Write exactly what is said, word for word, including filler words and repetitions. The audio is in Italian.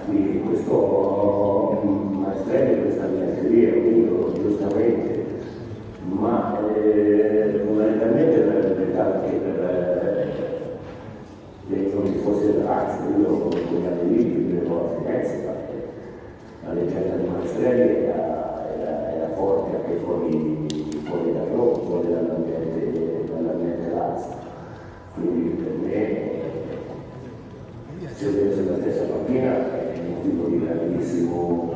di questo Maestrelli, questa biancheria, quindi giustamente, ma eh, fondamentalmente per pensare che per eh, non ci fosse razza, io con gli altri libri vivevo a Firenze, perché la leggenda di Maestrelli era, era, era forte anche fuori, fuori da Roma, fuori dall'ambiente, dall'ambiente Lazio. Quindi per me, se ho preso la stessa mattina, è un motivo di grandissimo